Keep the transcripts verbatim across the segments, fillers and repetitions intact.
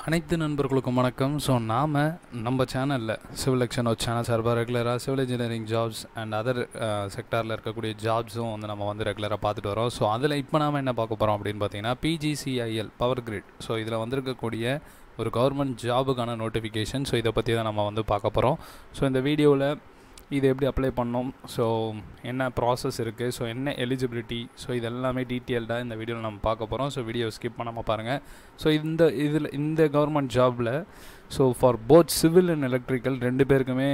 அனைத்து நண்பர்களுக்கும் வணக்கம். ஸோ நாம் நம்ம சேனலில் சிவில் எக்ஷன் சேனல் சார்பாக ரெகுலராக civil engineering jobs and other செக்டாரில் இருக்கக்கூடிய ஜாப்ஸும் வந்து நம்ம வந்து ரெகுலராக பார்த்துட்டு வரோம். ஸோ அதில் இப்போ நாம் என்ன பார்க்க போகிறோம் அப்படின்னு பார்த்தீங்கன்னா பிஜிசிஐஎல் பவர் கிரிட். ஸோ இதில் வந்திருக்கக்கூடிய ஒரு கவர்மெண்ட் ஜாபுக்கான நோட்டிஃபிகேஷன். ஸோ இதை பற்றி தான் நம்ம வந்து பார்க்க போகிறோம். ஸோ இந்த வீடியோவில் இது எப்படி அப்ளை பண்ணோம், ஸோ என்ன ப்ராசஸ் இருக்குது, ஸோ என்ன எலிஜிபிலிட்டி, ஸோ இது எல்லாமே டீட்டெயில்டாக இந்த வீடியோவில் நம்ம பார்க்க போகிறோம். ஸோ வீடியோ ஸ்கிப் பண்ணாமல் பாருங்கள். ஸோ இந்த இதில் இந்த கவர்மெண்ட் ஜாபில் so for both civil and electrical ரெண்டு பேருக்குமே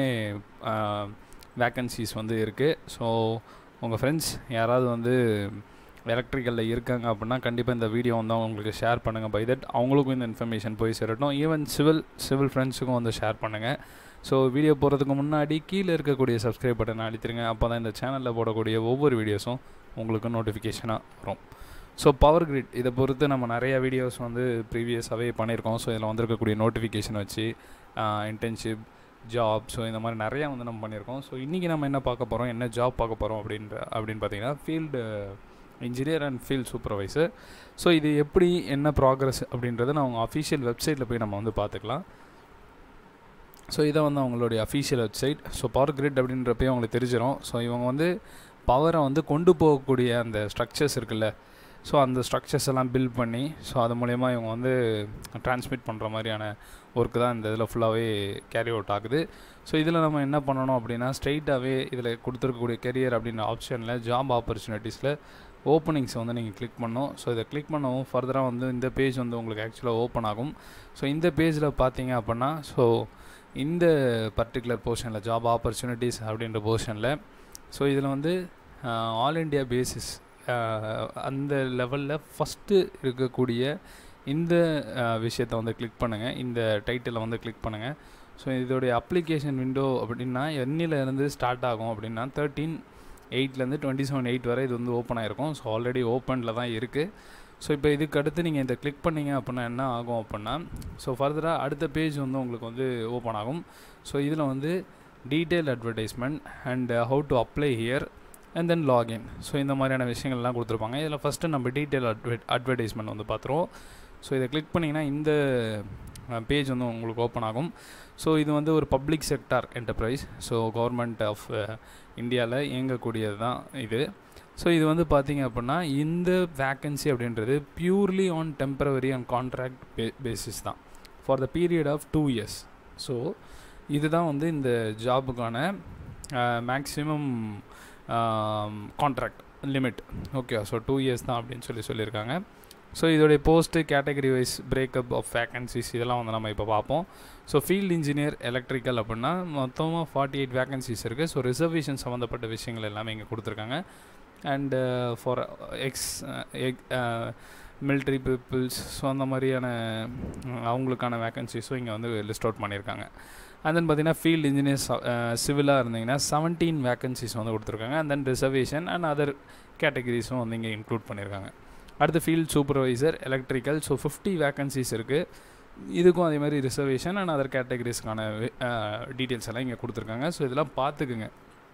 வேக்கன்சிஸ் வந்து இருக்குது. ஸோ உங்கள் ஃப்ரெண்ட்ஸ் யாராவது வந்து எலக்ட்ரிக்கலில் இருக்காங்க அப்படின்னா கண்டிப்பாக இந்த வீடியோ வந்து அவங்களுக்கு ஷேர் பண்ணுங்கள். பை தட் அவங்களுக்கும் இந்த இன்ஃபர்மேஷன் போய் சேரட்டும். ஈவன் சிவில் சிவில் ஃப்ரெண்ட்ஸுக்கும் வந்து ஷேர் பண்ணுங்கள். ஸோ வீடியோ போகிறதுக்கு முன்னாடி கீழே இருக்கக்கூடிய சப்ஸ்கிரைப் பட்டனை அழுத்திடுங்க. அப்போ தான் இந்த சேனலில் போடக்கூடிய ஒவ்வொரு வீடியோஸும் உங்களுக்கு நோட்டிஃபிகேஷனாக வரும். ஸோ பவர் கிரிட் இதை பொறுத்து நம்ம நிறையா வீடியோஸ் வந்து ப்ரீவியஸாகவே பண்ணியிருக்கோம். ஸோ இதில் வந்திருக்கக்கூடிய நோட்டிஃபிகேஷன் வச்சு இன்டர்ன்ஷிப் ஜாப், ஸோ இந்த மாதிரி நிறையா வந்து நம்ம பண்ணியிருக்கோம். ஸோ இன்றைக்கி நம்ம என்ன பார்க்க போகிறோம், என்ன ஜாப் பார்க்க போகிறோம் அப்படின்ற அப்படின்னு பார்த்தீங்கன்னா field engineer and field supervisor. So இது எப்படி என்ன ப்ராக்ரஸ் அப்படின்றத நான் அவங்க அஃபீஷியல் வெப்சைட்டில் போய் நம்ம வந்து பார்த்துக்கலாம். ஸோ இதை வந்து அவங்களுடைய official website. So power grid அப்படின்றப்பே அவங்களுக்கு தெரிஞ்சிடும். ஸோ இவங்க வந்து பவரை வந்து கொண்டு போகக்கூடிய அந்த ஸ்ட்ரக்சர்ஸ் இருக்குல்ல, ஸோ அந்த ஸ்ட்ரக்சர்ஸ் எல்லாம் பில்ட் பண்ணி ஸோ அது மூலயமா இவங்க வந்து ட்ரான்ஸ்மிட் பண்ணுற மாதிரியான ஒர்க்கு தான் இந்த இதில் ஃபுல்லாகவே கேரி அவுட் ஆகுது. ஸோ இதில் நம்ம என்ன பண்ணணும் அப்படின்னா ஸ்ட்ரெயிட்டாகவே இதில் கொடுத்துருக்கக்கூடிய கெரியர் அப்படின்ற ஆப்ஷனில் ஜாப் ஆப்பர்ச்சுனிட்டிஸில் ஓப்பனிங்ஸ் வந்து நீங்கள் கிளிக் பண்ணணும். ஸோ இதை கிளிக் பண்ணவும் ஃபர்தராக வந்து இந்த பேஜ் வந்து உங்களுக்கு ஆக்சுவலாக ஓப்பன் ஆகும். ஸோ இந்த பேஜில் பார்த்தீங்க அப்படின்னா ஸோ இந்த பர்டிகுலர் போர்ஷனில் ஜாப் ஆப்பர்ச்சுனிட்டிஸ் அப்படின்ற போர்ஷனில் ஸோ இதில் வந்து ஆல் இண்டியா பேசிஸ் அந்த லெவலில் ஃபஸ்ட்டு இருக்கக்கூடிய இந்த விஷயத்தை வந்து கிளிக் பண்ணுங்கள். இந்த டைட்டிலை வந்து கிளிக் பண்ணுங்கள். ஸோ இதோடைய அப்ளிகேஷன் விண்டோ அப்படின்னா என்னிலேருந்து ஸ்டார்ட் ஆகும் அப்படின்னா தேர்ட்டீன் எயிட்லேருந்து டுவெண்ட்டி செவன் எயிட் வரை இது வந்து ஓப்பன் ஆகிருக்கும். ஸோ ஆல்ரெடி ஓப்பனில் தான் இருக்குது. ஸோ இப்போ இதுக்கு அடுத்து நீங்கள் இதை கிளிக் பண்ணிங்க அப்படின்னா என்ன ஆகும் அப்படின்னா ஸோ ஃபர்தராக அடுத்த பேஜ் வந்து உங்களுக்கு வந்து ஓப்பன் ஆகும். ஸோ இதில் வந்து detail advertisement and how to apply here and then login, so இந்த மாதிரியான விஷயங்கள்லாம் கொடுத்துருப்பாங்க. இதில் ஃபஸ்ட்டு நம்ம டீட்டெயில் அட்வ அட்வர்டைஸ்மெண்ட் வந்து பார்த்துருவோம். ஸோ இதை கிளிக் பண்ணிங்கன்னா இந்த பேஜ் வந்து உங்களுக்கு ஓப்பன் ஆகும். ஸோ இது வந்து ஒரு public sector enterprise. So government of இந்தியாவில் இயங்கக்கூடியது தான் இது. ஸோ இது வந்து பார்த்திங்க அப்படின்னா இந்த வேக்கன்சி அப்படின்றது purely on temporary and contract pay basis தான் for the period of two years. So இதுதான் வந்து இந்த ஜாபுக்கான maximum contract limit. Okay, so two years தான் அப்படின்னு சொல்லி சொல்லியிருக்காங்க. ஸோ இதோடைய post category wise breakup of vacancies இதெல்லாம் வந்து நம்ம இப்போ பார்ப்போம். ஸோ ஃபீல்டு இன்ஜினியர் எலக்ட்ரிக்கல் அப்படின்னா மொத்தமாக ஃபார்ட்டி எயிட் வேக்கன்சிஸ் இருக்குது. ஸோ ரிசர்வேஷன் சம்மந்தப்பட்ட விஷயங்கள் எல்லாமே இங்கே கொடுத்துருக்காங்க. And for ex ex military peoples, so அந்த மாதிரியான அவங்களுக்கான வேக்கன்சிஸும் இங்கே வந்து லிஸ்ட் அவுட் பண்ணியிருக்காங்க. அண்ட் தென் பார்த்தீங்கன்னா ஃபீல்டு இன்ஜினியர்ஸ் சிவிலாக இருந்தீங்கன்னா செவன்டீன் வேக்கன்சிஸ் வந்து கொடுத்துருக்காங்க. And then reservation and other கேட்டகரிஸும் வந்து இங்கே இன்க்ளூட் பண்ணியிருக்காங்க. அடுத்து field supervisor electrical, so fifty vacancies இருக்குது. இதுக்கும் அதே மாதிரி ரிசர்வேஷன் அண்ட் அதர் கேட்டகரிஸ்க்கான டீட்டெயில்ஸ் எல்லாம் இங்கே கொடுத்துருக்காங்க. ஸோ இதெல்லாம் பார்த்துக்குங்க.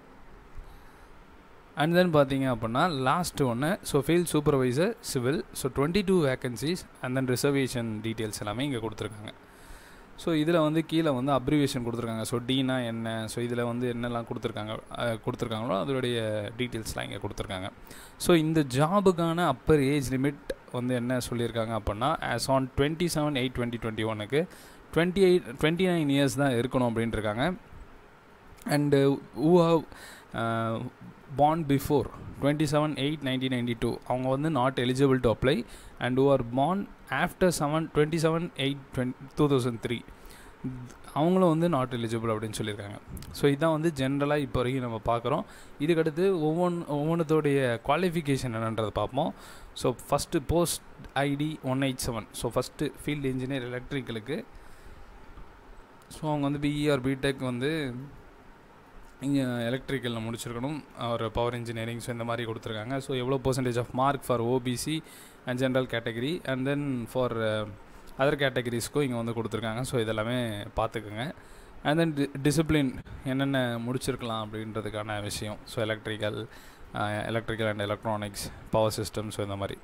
அண்ட் தென் பார்த்தீங்க அப்படின்னா லாஸ்ட் ஒன்று so field supervisor civil, so twenty two vacancies and then reservation details எல்லாமே இங்கே கொடுத்துருக்காங்க. ஸோ இதில் வந்து கீழே வந்து அப்ரிவேஷன் கொடுத்துருக்காங்க. ஸோ டீனா என்ன, ஸோ இதில் வந்து என்னெல்லாம் கொடுத்துருக்காங்க கொடுத்துருக்காங்களோ அதோடைய டீட்டெயில்ஸ்லாம் இங்கே கொடுத்துருக்காங்க. ஸோ இந்த ஜாபுக்கான அப்பர் ஏஜ் லிமிட் வந்து என்ன சொல்லியிருக்காங்க அப்படின்னா as on twenty seven eight twenty twenty ஒனுக்கு twenty eight twenty nine years தான் இருக்கணும் அப்படின்ட்டு இருக்காங்க. And who have born before twenty-seven eight nineteen ninety-two அவங்க வந்து not eligible to apply and who are born after seven twenty-seven eight two thousand three அவங்களும் வந்து not eligible அப்படின்னு சொல்லியிருக்காங்க. ஸோ இதான் வந்து ஜென்ரலாக இப்போ வரைக்கும் நம்ம பார்க்குறோம். இதுக்கடுத்து ஒவ்வொன்று ஒவ்வொன்றத்தோடைய குவாலிஃபிகேஷன் என்னன்றதை பார்ப்போம். So first post ID one eight seven so first field engineer எலக்ட்ரிக்கலுக்கு ஸோ அவங்க வந்து பிஇ ஆர் பிடெக் வந்து இங்கே எலக்ட்ரிக்கலில் முடிச்சிருக்கணும், ஒரு பவர் இன்ஜினியரிங், ஸோ இந்த மாதிரி கொடுத்துருக்காங்க. ஸோ எவ்வளோ percentage of mark for OBC and general category and then for other கேட்டகரிஸ்க்கும் இங்கே வந்து கொடுத்துருக்காங்க. ஸோ இதெல்லாமே பார்த்துக்குங்க. அண்ட் தென் டி டிசிப்ளின் என்னென்ன முடிச்சிருக்கலாம் அப்படின்றதுக்கான விஷயம். So electrical electrical and electronics, power system, so இந்த மாதிரி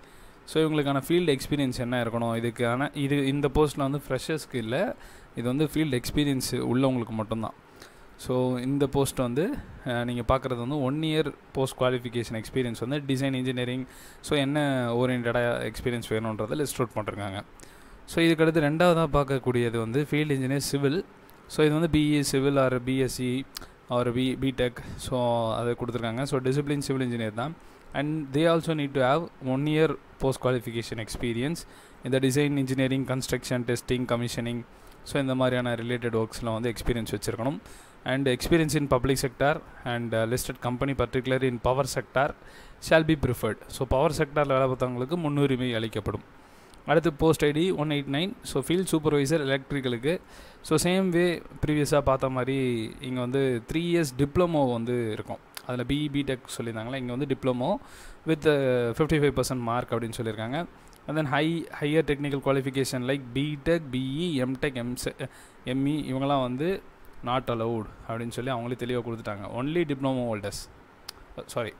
ஸோ இவங்களுக்கான ஃபீல்டு எக்ஸ்பீரியன்ஸ் என்ன இருக்கணும் இதுக்கான இது இந்த போஸ்ட்டில் வந்து ஃப்ரெஷர்ஸ்க்கு இல்லை, இது வந்து ஃபீல்டு எக்ஸ்பீரியன்ஸ் உள்ளவங்களுக்கு மட்டும்தான். ஸோ இந்த போஸ்ட் வந்து நீங்கள் பார்க்குறது வந்து one year post qualification experience வந்து டிசைன் இன்ஜினியரிங், ஸோ என்ன ஓரியன்டாக எக்ஸ்பீரியன்ஸ் வேணுன்றதை லிஸ்ட் அவுட் பண்ணிருக்காங்க. ஸோ இதுக்கடுத்து ரெண்டாவதாக பார்க்கக்கூடியது வந்து ஃபீல்டு இன்ஜினியர் சிவில். ஸோ இது வந்து BE civil or BSc or B BTech, so அதை கொடுத்துருக்காங்க. ஸோ டிசிப்ளின் சிவில் இன்ஜினியர் தான். And they also need to have one year post qualification experience இந்த design engineering, construction, testing, commissioning, so இந்த மாதிரியான related ஒர்க்ஸில் வந்து எக்ஸ்பீரியன்ஸ் வச்சுருக்கணும். And experience in public sector and listed company particular in power sector shall be preferred. So power செக்டாரில் வேலை பார்த்தவங்களுக்கு முன்னுரிமை அளிக்கப்படும். அடுத்து post ID one eight nine. So field supervisor எலக்ட்ரிக்கலுக்கு. ஸோ சேம் வே ப்ரீவியஸாக பார்த்த மாதிரி இங்கே வந்து த்ரீ இயர்ஸ் டிப்ளமோ வந்து இருக்கும். அதில் பிஇ பிடெக் சொல்லியிருந்தாங்களா, இங்கே வந்து diploma with fifty five percent mark அப்படின்னு சொல்லியிருக்காங்க. And then high higher technical qualification like BTech, BE, MTech, MSc ME இவங்கெல்லாம் வந்து நாட் அலவுட் அப்படின்னு சொல்லி அவங்களே தெளிவாக கொடுத்துட்டாங்க. Only diploma holders, sorry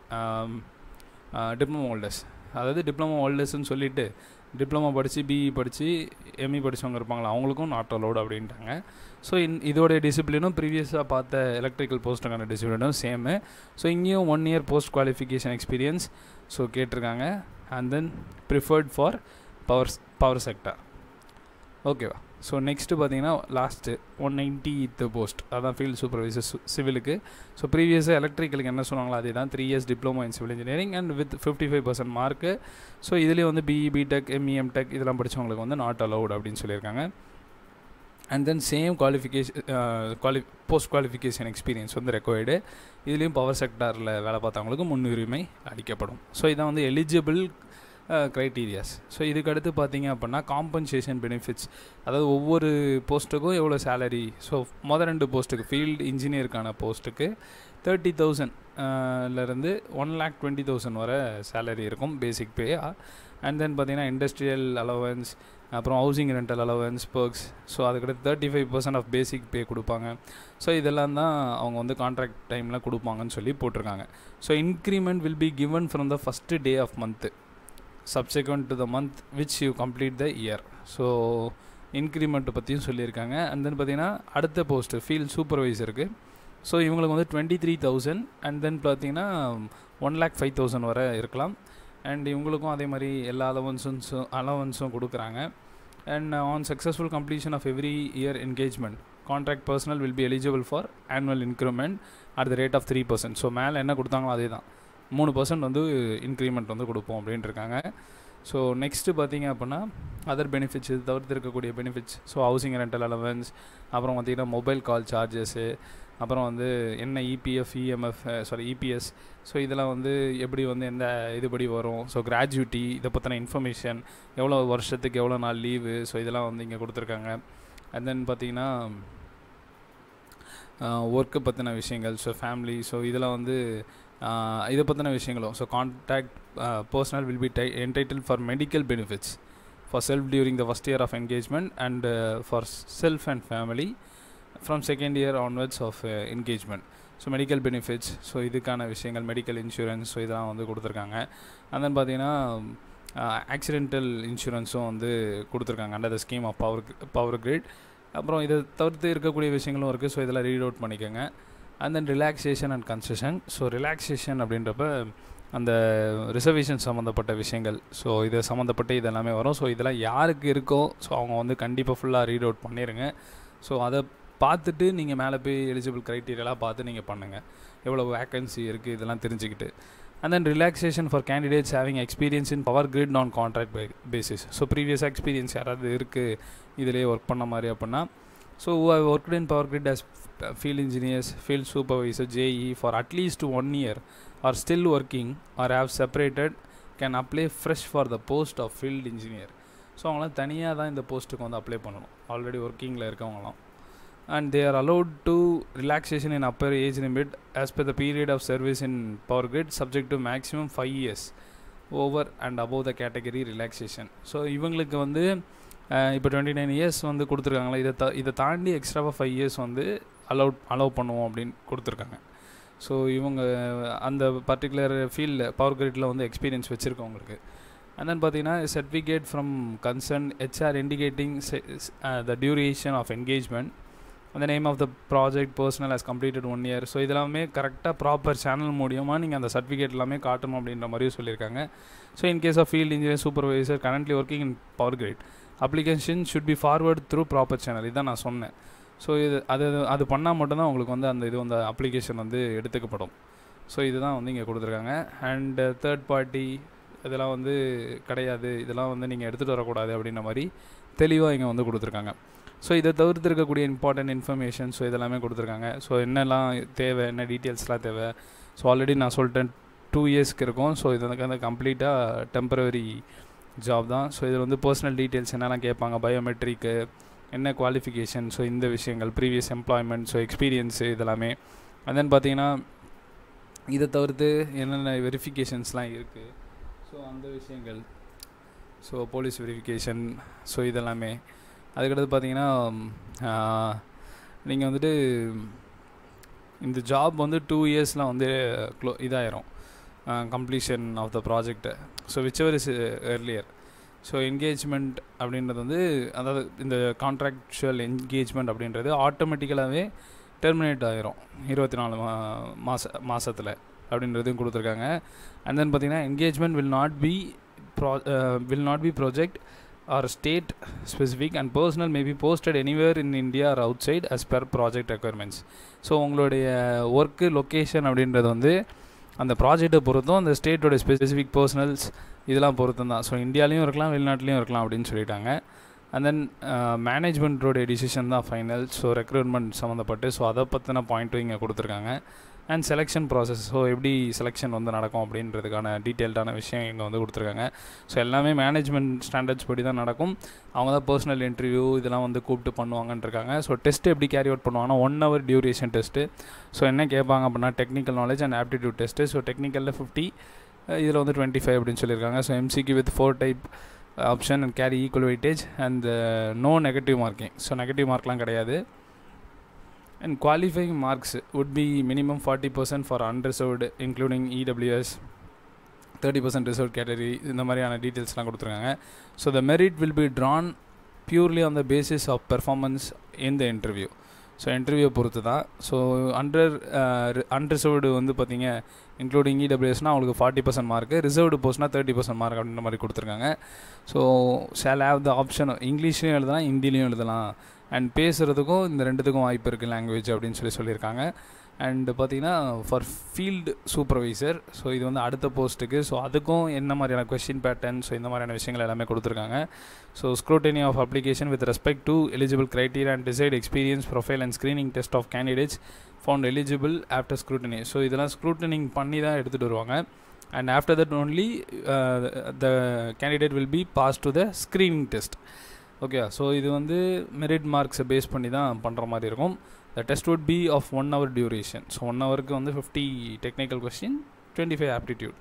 diploma holders, அதாவது டிப்ளமோ ஹோல்டர்ஸ்ன்னு சொல்லிவிட்டு டிப்ளமோ படித்து பிஇ படித்து எம்இ படித்தவங்க இருப்பாங்களா அவங்களுக்கும் நாட் அலவுட் அப்படின்ட்டாங்க. ஸோ இன் இதோடைய டிசிப்ளினும் ப்ரீவியஸாக பார்த்த எலக்ட்ரிக்கல் போஸ்ட்டுக்கான டிசிப்ளினும் சேமு. ஸோ இங்கேயும் one year post qualification experience so கேட்டிருக்காங்க. And then preferred for power power sector. ஓகேவா. ஸோ நெக்ஸ்ட்டு பார்த்தீங்கன்னா லாஸ்ட்டு ஒன் நைன்ட்டி போஸ்ட், அதான் ஃபீல்டு சூப்பர்வைசர் சிவிலுக்கு. ஸோ ப்ரீவியஸாக எலக்ட்ரிக்கலுக்கு என்ன சொன்னாங்களோ அதே தான், three years diploma in civil engineering and with fifty five percent mark. So இதுலேயே வந்து பிஇ பிடெக், எம்இ, எம்டெக் இதெல்லாம் படித்தவங்களுக்கு வந்து நாட் அலவுட் அப்படின்னு சொல்லியிருக்காங்க. And then same qualification quali post qualification experience வந்து ரெக்வயர்டு. இதுலேயும் பவர் செக்டாரில் வேலை பார்த்தவங்களுக்கு முன்னுரிமை அளிக்கப்படும். ஸோ இதான் வந்து எலிஜிபிள் க்ரைட்டீரியாஸ். ஸோ இதுக்கு அடுத்து பார்த்தீங்க அப்படின்னா காம்பன்சேஷன் பெனிஃபிட்ஸ், அதாவது ஒவ்வொரு போஸ்ட்டுக்கும் எவ்வளோ சேலரி. ஸோ மொதல் ரெண்டு போஸ்ட்டுக்கு ஃபீல்டு இன்ஜினியருக்கான போஸ்ட்டுக்கு தேர்ட்டி தௌசண்ட்லேருந்து ஒன் லேக் டுவெண்ட்டி தௌசண்ட் வரை சேலரி இருக்கும் பேசிக் பே. அண்ட் தென் பார்த்தீங்கன்னா இண்டஸ்ட்ரியல் அலவன்ஸ், அப்புறம் housing rental allowance, perks, so அதுக்கடுத்து thirty five percent of basic pay கொடுப்பாங்க. ஸோ இதெல்லாம் தான் அவங்க வந்து கான்ட்ராக்ட் டைமில் கொடுப்பாங்கன்னு சொல்லி போட்டிருக்காங்க. So increment will be given from the first day of month subsequent to the month which you complete the year. So இன்க்ரிமெண்ட்டை பற்றியும் சொல்லியிருக்காங்க. அண்ட் தென் பார்த்தீங்கன்னா அடுத்த போஸ்ட்டு ஃபீல்ட் சூப்பர்வைசருக்கு. ஸோ இவங்களுக்கு வந்து twenty three thousand and then பார்த்தீங்கன்னா one lakh five thousand வரை இருக்கலாம். அண்ட் இவங்களுக்கும் அதே மாதிரி எல்லா அலவன்ஸும் அலவன்ஸும் கொடுக்குறாங்க. And on successful completion of every year engagement contract personnel will be eligible for annual increment at the rate of three percent. So மேலே என்ன கொடுத்தாங்களோ அதே தான், மூணு பர்சன்ட் வந்து இன்க்ரிமெண்ட் வந்து கொடுப்போம் அப்படின்ட்டு இருக்காங்க. ஸோ நெக்ஸ்ட்டு பார்த்தீங்க அப்படின்னா அதர் பெனிஃபிட்ஸ், இது தவிர்த்து இருக்கக்கூடிய benefits. So housing rental allowance, அப்புறம் பார்த்திங்கன்னா மொபைல் கால் சார்ஜஸ்ஸு, அப்புறம் வந்து என்ன EPF, EMF, sorry EPS, so இதெல்லாம் வந்து எப்படி வந்து எந்த இதுபடி வரும். ஸோ கிராஜுவிட்டி இதை பற்றின இன்ஃபர்மேஷன், எவ்வளோ வருஷத்துக்கு எவ்வளோ நாள் லீவு, ஸோ இதெல்லாம் வந்து இங்கே கொடுத்துருக்காங்க. அண்ட் தென் பார்த்திங்கன்னா ஒர்க்கு பற்றின விஷயங்கள், ஸோ ஃபேமிலி, ஸோ இதெல்லாம் வந்து இதை பற்றின விஷயங்களும். So contact personnel will be டை entitle for medical benefits for self during the first year of engagement and for self and family from second year onwards of engagement. So medical benefits, so இதுக்கான விஷயங்கள், medical insurance, so இதெல்லாம் வந்து கொடுத்துருக்காங்க. And then பார்த்தீங்கன்னா accidental இன்சூரன்ஸும் வந்து கொடுத்துருக்காங்க under the scheme of power power grid. அப்புறம் இதை தவிர்த்து இருக்கக்கூடிய விஷயங்களும் இருக்குது. ஸோ இதெல்லாம் ரீட் அவுட் பண்ணிக்கோங்க. And then relaxation and concession. So relaxation அப்படின்றப்ப அந்த ரிசர்வேஷன் சம்மந்தப்பட்ட விஷயங்கள், ஸோ இதை சம்மந்தப்பட்டு இதெல்லாமே வரும். ஸோ இதெல்லாம் யாருக்கு இருக்கோ ஸோ அவங்க வந்து கண்டிப்பாக ஃபுல்லாக ரீட் அவுட் பண்ணிடுங்க. ஸோ அதை பார்த்துட்டு நீங்கள் மேலே போய் எலிஜிபிள் க்ரைட்டீரியலாக பார்த்து நீங்கள் பண்ணுங்கள், எவ்வளோ வேக்கன்சி இருக்குது இதெல்லாம் தெரிஞ்சுக்கிட்டு. And then relaxation for candidates having experience in power grid non contract by basis. So previous experience யாராவது இருக்குது இதிலே ஒர்க் பண்ண மாதிரி அப்படின்னா, so worked in power grid as field engineers, field supervisor, J E for at least one year are still working or have separated can apply fresh for the post of field engineer. So அவங்களாம் தனியாக தான் இந்த போஸ்ட்டுக்கு வந்து apply பண்ணணும், already ஒர்க்கிங்கில் இருக்கவங்களாம். and they are allowed to relaxation in upper age limit as per the period of service in power grid subject to maximum five years over and above the category relaxation. So இவங்களுக்கு வந்து இப்போ twenty nine years வந்து கொடுத்துருக்காங்களா, இதை த இதை தாண்டி எக்ஸ்ட்ராவாக five years வந்து அலோவ் அலோவ் பண்ணுவோம் அப்படின்னு கொடுத்துருக்காங்க. ஸோ இவங்க அந்த பர்டிகுலர் ஃபீல்டில் பவர் கிரிட்டில் வந்து எக்ஸ்பீரியன்ஸ் வச்சுருக்கவங்களுக்கு. அண்ட் தென் பார்த்தீங்கன்னா certificate from concern HR indicating the duration of engagement, அந்த name of the project personnel has completed one year. So இதெல்லாமே கரெக்டாக ப்ராப்பர் சேனல் மூலியமாக நீங்கள் அந்த சர்டிஃபிகேட் எல்லாமே காட்டணும் அப்படின்ற மாதிரியும் சொல்லியிருக்காங்க. So in case of field engineer supervisor currently working in power grid, application should be forward through proper channel. இதுதான் நான் சொன்னேன். ஸோ இது அது அது பண்ணால் மட்டும்தான் உங்களுக்கு வந்து அந்த இது வந்து அப்ளிகேஷன் வந்து எடுத்துக்கப்படும். ஸோ இதுதான் வந்து இங்கே கொடுத்துருக்காங்க. அண்டு தேர்ட் பார்ட்டி இதெல்லாம் வந்து கிடையாது, இதெல்லாம் வந்து நீங்கள் எடுத்துகிட்டு வரக்கூடாது அப்படின்ற மாதிரி தெளிவாக இங்கே வந்து கொடுத்துருக்காங்க. ஸோ இதை தவிர்த்து இருக்கக்கூடிய இம்பார்ட்டன்ட் இன்ஃபர்மேஷன் ஸோ இதெல்லாமே கொடுத்துருக்காங்க. ஸோ என்னெல்லாம் தேவை, என்ன டீட்டெயில்ஸ்லாம் தேவை. ஸோ ஆல்ரெடி நான் சொல்லிட்டேன் டூ இயர்ஸ்க்கு இருக்கும். ஸோ இது வந்து கம்ப்ளீட்டாக டெம்பரவரி ஜாப் தான். ஸோ இதில் வந்து பர்சனல் டீட்டெயில்ஸ் என்னெல்லாம் கேட்பாங்க, பயோமெட்ரிக்கு என்ன குவாலிஃபிகேஷன், ஸோ இந்த விஷயங்கள், ப்ரீவியஸ் எம்ப்ளாய்மெண்ட், ஸோ எக்ஸ்பீரியன்ஸு இதெல்லாமே. அண்ட் தென் பார்த்தீங்கன்னா இதை தவிர்த்து என்னென்ன வெரிஃபிகேஷன்ஸ்லாம் இருக்குது, ஸோ அந்த விஷயங்கள், ஸோ போலீஸ் வெரிஃபிகேஷன், ஸோ இதெல்லாமே. அதுக்கடுத்து பார்த்தீங்கன்னா நீங்கள் வந்துட்டு இந்த ஜாப் வந்து டூ இயர்ஸில் வந்து க்ளோ இதாயிரும் completion of the project. So whichever is earlier. So engagement அப்படின்றது வந்து அதாவது இந்த கான்ட்ராக்சுவல் என்கேஜ்மெண்ட் அப்படின்றது ஆட்டோமேட்டிக்கலாகவே டெர்மினேட் ஆகிரும் இருபத்தி நாலு மா மாத மாதத்தில் அப்படின்றதையும் கொடுத்துருக்காங்க. அண்ட் தென் பார்த்திங்கன்னா engagement will not be pro will not be project or state specific and personnel may be posted anywhere in India or outside as per project requirements. So உங்களுடைய ஒர்க்கு லொக்கேஷன் அப்படின்றது வந்து அந்த ப்ராஜெக்டை பொறுத்தும் அந்த ஸ்டேட்டோட specific personals இதெல்லாம் பொறுத்தும் தான். ஸோ இந்தியாலையும் இருக்கலாம், வெளிநாட்டிலையும் இருக்கலாம் அப்படின்னு சொல்லிட்டாங்க. அண்ட் தென் மேனேஜ்மெண்ட்டோடைய டிசிஷன் தான் ஃபைனல். ஸோ ரெக்ரூட்மெண்ட் சம்மந்தப்பட்டு ஸோ அதை பற்றின பாயிண்ட்டும் இங்கே கொடுத்துருக்காங்க. அண்ட் செலெக்ஷன் ப்ராசஸ், ஸோ எப்படி செலெக்ஷன் வந்து நடக்கும் அப்படின்றதுக்கான டீட்டெயில்டான விஷயம் இங்கே வந்து கொடுத்துருக்காங்க. ஸோ எல்லாமே மேனேஜ்மெண்ட் ஸ்டாண்டர்ட்ஸ் படி தான் நடக்கும். அவங்க தான் பர்சனல் இன்டர்வியூ இதெல்லாம் வந்து கூப்பிட்டு பண்ணுவாங்கன்றிருக்காங்க. ஸோ டெஸ்ட்டு எப்படி கேரி அவுட் பண்ணுவாங்கன்னா one hour duration test. So என்ன கேட்பாங்க அப்படின்னா technical knowledge and aptitude test. So டெக்னிக்கலில் ஃபிஃப்டி, இதில் வந்து டுவெண்ட்டி ஃபைவ் அப்படின்னு சொல்லியிருக்காங்க. ஸோ எம்சிக்கு with four type option and carry equal weightage and no negative marking. So negative மார்க்லாம் கிடையாது. And qualifying marks would be minimum forty percent for unreserved including E W S, thirty percent reserved category. இந்த மாதிரியான டீட்டெயில்ஸ்லாம் கொடுத்துருக்காங்க. So the merit will be drawn purely on the basis of performance in the interview. So interview பொறுத்து தான். So under unreserved வந்து பார்த்தீங்க including இடபிள்யூஎஸ்னால் அவங்களுக்கு ஃபார்ட்டி பர்சன்ட் மார்க்கு, ரிசர்வ்டு போஸ்ட்னால் தேர்ட்டி பர்சன்ட் மார்க் அப்படின்ற மாதிரி கொடுத்துருக்காங்க. So shall have the option இங்கிலீஷ்லையும் எழுதலாம், ஹிந்திலையும் எழுதலாம். அண்ட் பேசுகிறதுக்கும் இந்த ரெண்டுத்துக்கும் வாய்ப்பு இருக்குது லாங்குவேஜ் அப்படின்னு சொல்லி சொல்லியிருக்காங்க. அண்டு பார்த்திங்கன்னா ஃபார் ஃபீல்டு சூப்பர்வைசர், ஸோ இது வந்து அடுத்த போஸ்ட்டுக்கு. ஸோ அதுக்கும் என்ன மாதிரியான கொஸ்டின் பேட்டர்ன், ஸோ இந்த மாதிரியான விஷயங்கள் எல்லாமே கொடுத்துருக்காங்க. So scrutiny of application with respect to eligible criteria and decide experience profile and screening test of candidates found eligible after scrutiny. So இதெல்லாம் ஸ்க்ரூட்டினிங் பண்ணி தான் எடுத்துகிட்டு வருவாங்க. And after that only the candidate will be pass to the screening test. Okay, so இது வந்து merit மார்க்ஸை base பண்ணி தான் பண்ணுற மாதிரி இருக்கும். The test would be of one hour duration. So one ஹவருக்கு வந்து fifty technical question, twenty five aptitude.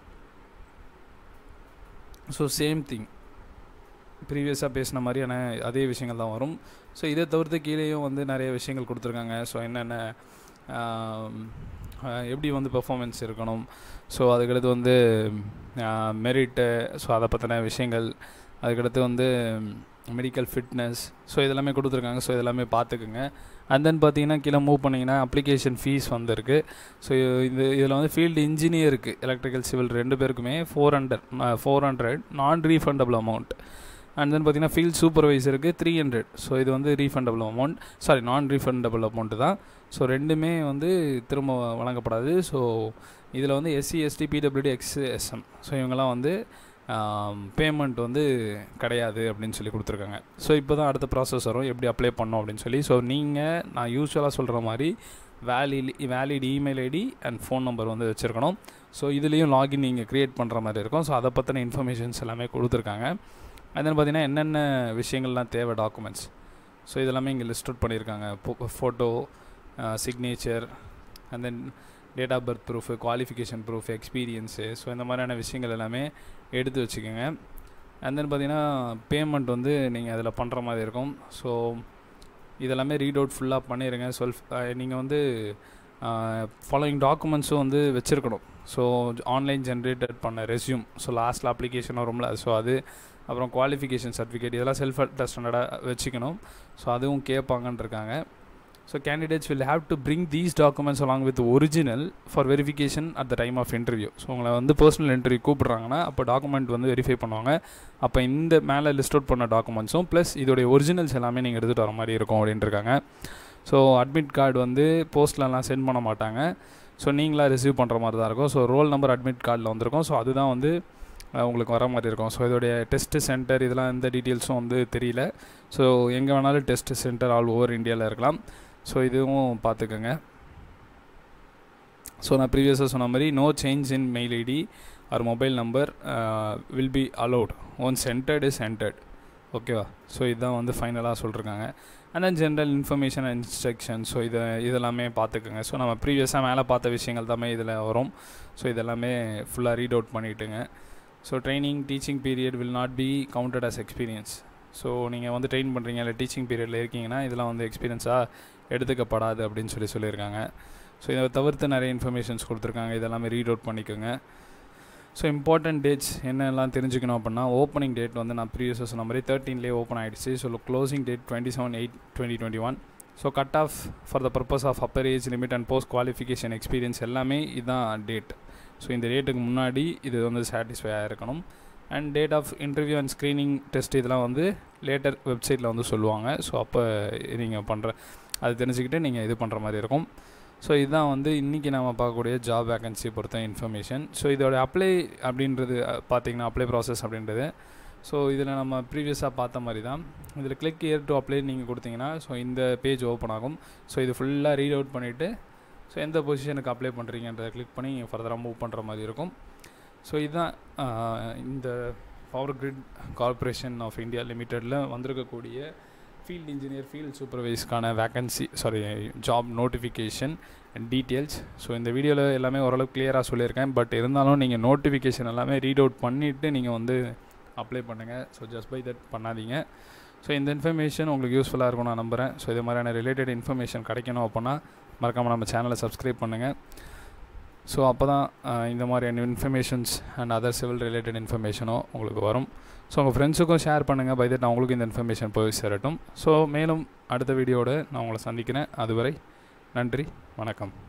So same thing ப்ரீவியஸாக பேசின மாதிரியான அதே விஷயங்கள் தான் வரும். ஸோ இதை தவிர்த்து கீழேயும் வந்து நிறைய விஷயங்கள் கொடுத்துருக்காங்க. ஸோ என்னென்ன எப்படி வந்து பெர்ஃபார்மன்ஸ் இருக்கணும், ஸோ அதுக்கடுத்து வந்து மெரிட்டு, ஸோ அதை பற்றின விஷயங்கள், அதுக்கடுத்து வந்து மெடிக்கல் ஃபிட்னஸ், ஸோ இதெல்லாமே கொடுத்துருக்காங்க. ஸோ இதெல்லாமே பார்த்துக்குங்க. அண்ட் தென் பார்த்தீங்கன்னா கீழே மூவ் பண்ணிங்கன்னா அப்ளிகேஷன் ஃபீஸ் வந்துருக்கு. ஸோ இது இதில் வந்து ஃபீல்டு இன்ஜினியருக்கு எலக்ட்ரிக்கல் சிவில் ரெண்டு பேருக்குமே four hundred four hundred non refundable amount. And then பார்த்தீங்கன்னா ஃபீல்ட் சூப்பர்வைசருக்கு த்ரீ ஹண்ட்ரட். ஸோ இது வந்து refundable amount, sorry non refundable amount தான். ஸோ ரெண்டுமே வந்து திரும்ப வழங்கப்படாது. ஸோ இதில் வந்து SC ST PWD XSM, so இவங்கெல்லாம் வந்து பேமெண்ட் வந்து கிடையாது அப்படின்னு சொல்லி கொடுத்துருக்காங்க. ஸோ இப்போ தான் அடுத்த ப்ராசஸ் வரும் எப்படி அப்ளை பண்ணோம் அப்படின்னு சொல்லி. ஸோ நீங்கள் நான் யூஸ்வலாக சொல்கிற மாதிரி valid valid email ID and phone number வந்து வச்சுருக்கணும். ஸோ இதுலேயும் லாகின் நீங்கள் க்ரியேட் பண்ணுற மாதிரி இருக்கும். ஸோ அதை பற்றின இன்ஃபர்மேஷன்ஸ் எல்லாமே கொடுத்துருக்காங்க. அதன் பார்த்தீங்கன்னா என்னென்ன விஷயங்கள்லாம் தேவை டாக்குமெண்ட்ஸ், ஸோ இதெல்லாமே இங்கே லிஸ்ட் அவுட் பண்ணியிருக்காங்க. Photo, signature, and then date of birth proof, qualification proof, experience, so இந்த மாதிரியான விஷயங்கள் எல்லாமே எடுத்து வச்சுக்கோங்க. அண்ட் தென் பார்த்தீங்கன்னா பேமெண்ட் வந்து நீங்கள் அதில் பண்ணுற மாதிரி இருக்கும். ஸோ இதெல்லாமே ரீட் அவுட் ஃபுல்லாக பண்ணிடுங்க. சொல் நீங்கள் வந்து ஃபாலோயிங் டாக்குமெண்ட்ஸும் வந்து வச்சுருக்கணும். ஸோ ஆன்லைன் ஜென்ரேட்டட் பண்ண ரெஸ்யூம், ஸோ லாஸ்ட்டில் அப்ளிகேஷன் வரும்ல, ஸோ அது அப்புறம் குவாலிஃபிகேஷன் சர்டிஃபிகேட் இதெல்லாம் செல்ஃப் அட்டஸ்டடாக வச்சுக்கணும். ஸோ அதுவும் கேட்பாங்கன்னு இருக்காங்க. So candidates will have to bring these documents along with original for verification at the time of interview. So உங்களை வந்து பர்சனல் இன்டர்வியூ கூப்பிட்றாங்கன்னா அப்போ டாக்குமெண்ட் வந்து வெரிஃபை பண்ணுவாங்க. அப்போ இந்த மேலே லிஸ்ட் அவுட் பண்ண டாக்குமெண்ட்ஸும் ப்ளஸ் இதோடைய ஒரிஜினல்ஸ் எல்லாமே நீங்கள் எடுத்துகிட்டு வர மாதிரி இருக்கும் அப்படின்ட்டு இருக்காங்க. ஸோ அட்மிட் கார்டு வந்து போஸ்ட்லலாம் சென்ட் பண்ண மாட்டாங்க. ஸோ நீங்களாக ரிசீவ் பண்ணுற மாதிரி தான் இருக்கும். ஸோ ரோல் நம்பர் அட்மிட் கார்டில் வந்திருக்கும். ஸோ அதுதான் வந்து உங்களுக்கு வர மாதிரி இருக்கும். ஸோ இதோடைய டெஸ்ட்டு சென்டர் இதெல்லாம் எந்த டீட்டெயில்ஸும் வந்து தெரியல. ஸோ எங்கே வேணாலும் டெஸ்ட்டு சென்டர் ஆல் ஓவர் இந்தியாவில் இருக்கலாம். ஸோ இதுவும் பார்த்துக்கோங்க. ஸோ நான் ப்ரீவியஸாக சொன்ன மாதிரி no change in mail ID or mobile number will be allot once entered is entered. ஓகேவா? ஸோ இதுதான் வந்து ஃபைனலாக சொல்லியிருக்காங்க. And then general information and instruction. So இதை இதெல்லாமே பார்த்துக்குங்க. ஸோ நம்ம ப்ரீவியஸாக மேலே பார்த்த விஷயங்கள் தாமே இதில் வரும். ஸோ இதெல்லாமே ஃபுல்லாக ரீட் அவுட் பண்ணிவிட்டுங்க. So training teaching period will not be counted as experience. So நீங்கள் வந்து ட்ரெயின் பண்ணுறீங்க இல்லை டீச்சிங் பீரியடில் இருக்கீங்கன்னா இதெல்லாம் வந்து எக்ஸ்பீரியன்ஸாக எடுத்துக்கப்படாது அப்படின்னு சொல்லி சொல்லியிருக்காங்க. ஸோ இதை தவிர்த்து நிறைய இன்ஃபர்மேஷன்ஸ் கொடுத்துருக்காங்க. இதெல்லாமே ரீட் அவுட் பண்ணிக்கோங்க. ஸோ இம்பார்ட்டன்ட் டேட்ஸ் என்னெல்லாம் தெரிஞ்சுக்கணும் அப்படின்னா, ஓப்பனிங் டேட் வந்து நான் ப்ரீவியஸாக சொன்ன மாதிரி தேர்ட்டீன்லேயே ஓப்பன் ஆகிடுச்சு. So closing date twenty seven eight twenty twenty one. So cut off for the purpose of upper age limit and post qualification experience எல்லாமே இதுதான் டேட். ஸோ இந்த டேட்டுக்கு முன்னாடி இது வந்து சாட்டிஸ்ஃபை ஆகிருக்கணும். And date of interview and screening test இதெல்லாம் வந்து லேட்டர் வெப்சைட்டில் வந்து சொல்லுவாங்க. ஸோ அப்போ நீங்கள் பண்ணுற அது தெரிஞ்சுக்கிட்டு நீங்கள் இது பண்ணுற மாதிரி இருக்கும். ஸோ இதுதான் வந்து இன்றைக்கி நம்ம பார்க்கக்கூடிய ஜாப் வேக்கன்சி பொறுத்த இன்ஃபர்மேஷன். ஸோ இதோட அப்ளை அப்படின்றது பார்த்திங்கன்னா அப்ளை ப்ராசஸ் அப்படின்றது ஸோ இதில் நம்ம ப்ரீவியஸாக பார்த்த மாதிரி தான். இதில் கிளிக் இயர் டு அப்ளை நீங்கள் கொடுத்தீங்கன்னா ஸோ இந்த பேஜ் ஓப்பன் ஆகும். ஸோ இது ஃபுல்லாக ரீட் அவுட் பண்ணிவிட்டு ஸோ எந்த பொசிஷனுக்கு அப்ளை பண்ணுறீங்கன்றதை கிளிக் பண்ணி ஃபர்தராக மூவ் பண்ணுற மாதிரி இருக்கும். ஸோ இதுதான் இந்த power grid corporation of India லிமிட்டடில் வந்திருக்கக்கூடிய ஃபீல்ட் இன்ஜினியர் ஃபீல்ட் சூப்பர்வைஸ்க்கான vacancy sorry job notification and details. So இந்த வீடியோவில் எல்லாமே ஓரளவுக்கு கிளியராக சொல்லியிருக்கேன். பட் இருந்தாலும் நீங்கள் நோட்டிஃபிகேஷன் எல்லாமே ரீட் அவுட் பண்ணிவிட்டு நீங்கள் வந்து அப்ளை பண்ணுங்கள். ஸோ ஜஸ்ட் பை தட் பண்ணாதீங்க. ஸோ இந்த இன்ஃபர்மேஷன் உங்களுக்கு யூஸ்ஃபுல்லாக இருக்கும் நான் நம்புகிறேன். ஸோ இது மாதிரியான ரிலேட்டட் இன்ஃபர்மேஷன் கிடைக்கணும் அப்படின்னா மறக்காமல் நம்ம சேனலை சப்ஸ்கிரைப் பண்ணுங்கள். ஸோ அப்போ தான் இந்த மாதிரியான informations and other civil related இன்ஃபர்மேஷனும் உங்களுக்கு வரும். ஸோ உங்கள் ஃப்ரெண்ட்ஸுக்கும் ஷேர் பண்ணுங்கள். பை தட் நான் உங்களுக்கு இந்த இன்ஃபர்மேஷன் போய் சேரட்டும். ஸோ மேலும் அடுத்த வீடியோடு நான் உங்களை சந்திக்கிறேன். அதுவரை நன்றி, வணக்கம்.